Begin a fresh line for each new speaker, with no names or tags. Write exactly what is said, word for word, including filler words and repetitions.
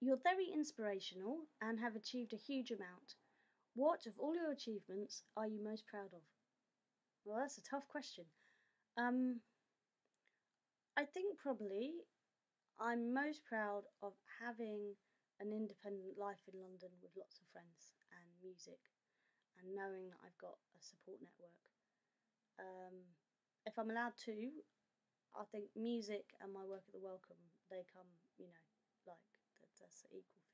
You're very inspirational and have achieved a huge amount. What of all your achievements are you most proud of? Well, that's a tough question. Um, I think probably I'm most proud of having an independent life in London with lots of friends and music, and knowing that I've got a support network. Um, if I'm allowed to, I think music and my work at the Welcome, they come, you know, like that's equal